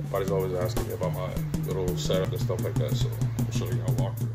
Everybody's always asking me about my little setup and stuff like that, so I'll show you how I walk.